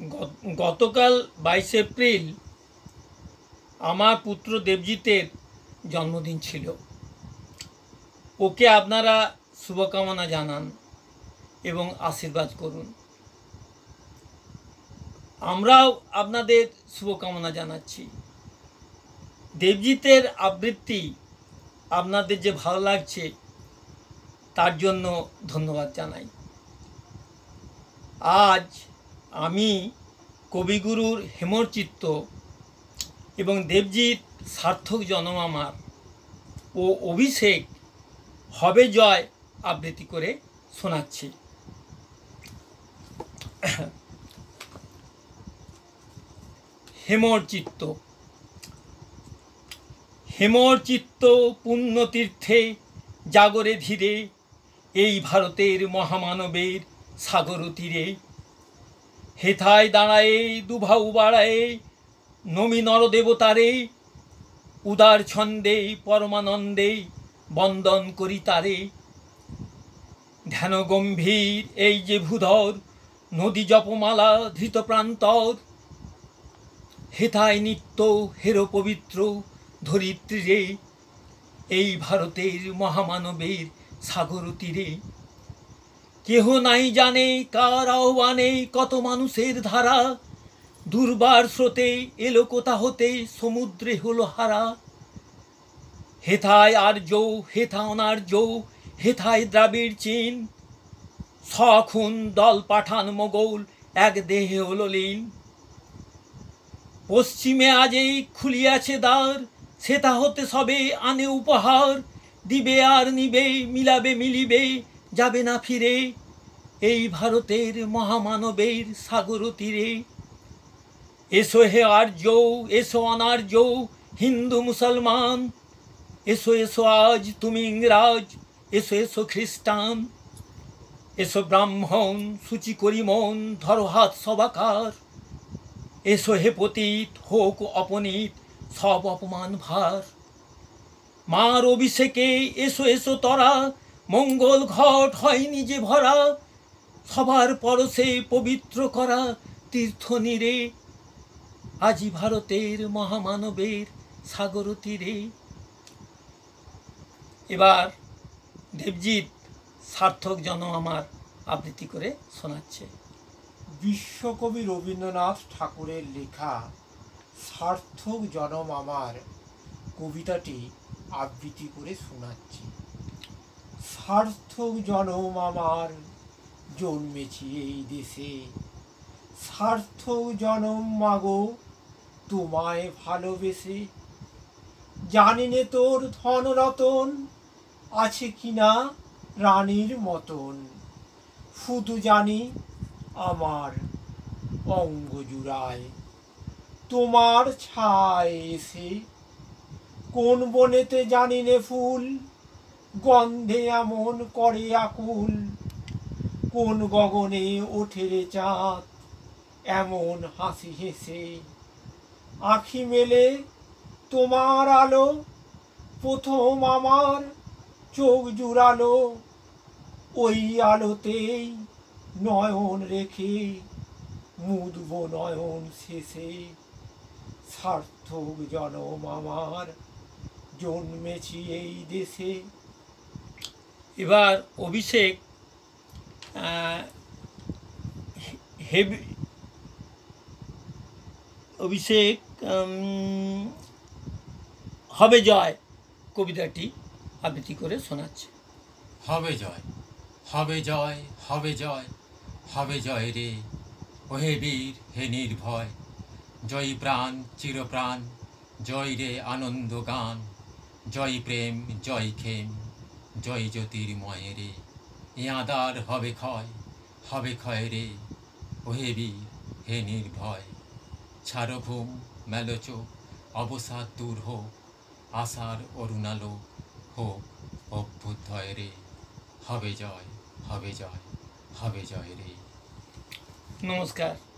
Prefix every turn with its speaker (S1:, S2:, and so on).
S1: গতকাল 22 এপ্রিল আমার পুত্র দেবজিতের জন্মদিন ছিল। ওকে আপনারা শুভকামনা জানান এবং আশীর্বাদ করুন। আমরাও আপনাদের শুভকামনা জানাচ্ছি। দেবজিতের আবৃত্তি আপনাদের যে ভালো লাগছে তার জন্য ধন্যবাদ জানাই। আজ আমি কবিগুরুর হেমচিত্ত এবং দেবজিৎ সার্থক জনম আমার ও অভিষেক হবে জয় আবৃত্তি করে শোনাচ্ছি। হেমচিত্ত। হেমচিত্ত পুণ্যতীর্থে জাগরে ধীরে, এই ভারতের মহামানবের সাগর তীরে। হেথায় দাঁড়ায়ে দুভাউ বাড়ায়ে নমি নরদেবতারে, উদার ছন্দে পরমানন্দে বন্দন করি তারে। ধ্যান গম্ভীর এই যে ভূধর, নদী জপমালা ধৃত প্রান্তর। হেথায় নিত্য হেরো পবিত্র ধরিত্রীরে, এই ভারতের মহামানবের সাগর তীরে। কেহ নাই জানে কার আহ্বানে কত মানুষের ধারা, দুর্বার স্রোতে এলো কোথা হতে সমুদ্রে হলো হারা। হেথায় আর্য হেথা অনার্য, হেথায় দ্রাবিড় চীন, সখুন দল পাঠান মোগল এক দেহে হলো লীন। পশ্চিমে আজই খুলিয়াছে দ্বার, সেথা হতে সবে আনে উপহার। দিবে আর নিবে মিলাবে মিলিবে যাবে না ফিরে, এই ভারতের মহামানবের সাগর তীরে। এসো হে আর্য এসো অনার্য হিন্দু মুসলমান, এসো এসো আজ তুমি ইংরাজ, এসো এসো খ্রিস্টান। এসো ব্রাহ্মণ সূচি করি মন ধরো হাত সবাকার। এসো হে পতিত হোক অপনীত সব অপমান ভার। মার অভিষেকে এসো এসো তরা, মঙ্গল ঘট হয়নি যে ভরা। সবার পরশে পবিত্র করা তীর্থ নীরে, আজি ভারতের মহামানবের সাগর তীরে। এবার দেবজিৎ সার্থক জনম আমার আবৃত্তি করে শোনাচ্ছে।
S2: বিশ্বকবি রবীন্দ্রনাথ ঠাকুরের লেখা সার্থক জনম আমার কবিতাটি আবৃত্তি করে শোনাচ্ছি। সার্থক জনম আমার জন্মেছি এই দেশে, সার্থক জনম মাগো তোমায় ভালোবেসে। জানি নে তোর ধন রতন আছে কিনা রানীর মতন, শুধু জানি আমার অঙ্গ জুড়ায় তোমার ছায় এসে। কোন বনেতে জানি নে ফুল গন্ধে এমন করে আকুল, কোন গগনে ওঠে রে চাঁদ এমন হাসি হেসে। আখি মেলে তোমার আলো প্রথম আমার চোখ জুড়ালো, ওই আলোতেই নয়ন রেখে মুদব নয়ন শেষে। সার্থক জনম আমার জন্মেছি এই দেশে।
S1: এবার অভিষেক অভিষেক হবে জয় কবিতাটি আবৃত্তি করে শোনাচ্ছে।
S3: হবে জয় হবে জয় হবে জয় হবে জয় রে, ওহে বীর হে নির্ভয়। জয় প্রাণ চিরপ্রাণ জয় রে আনন্দ গান, জয় প্রেম জয় খেম জয় জ্যোতির্ময় রে। ইয়াদার হবে ক্ষয় রে, ওহে বীর হে নির্ভয়। ছাড়ো ঘুম মেলো চোখ অবসাদ দূর হোক, আশার অরুণালো হোক অভ্যুদয় রে। হবে জয় হবে জয় হবে জয় রে।
S1: নমস্কার।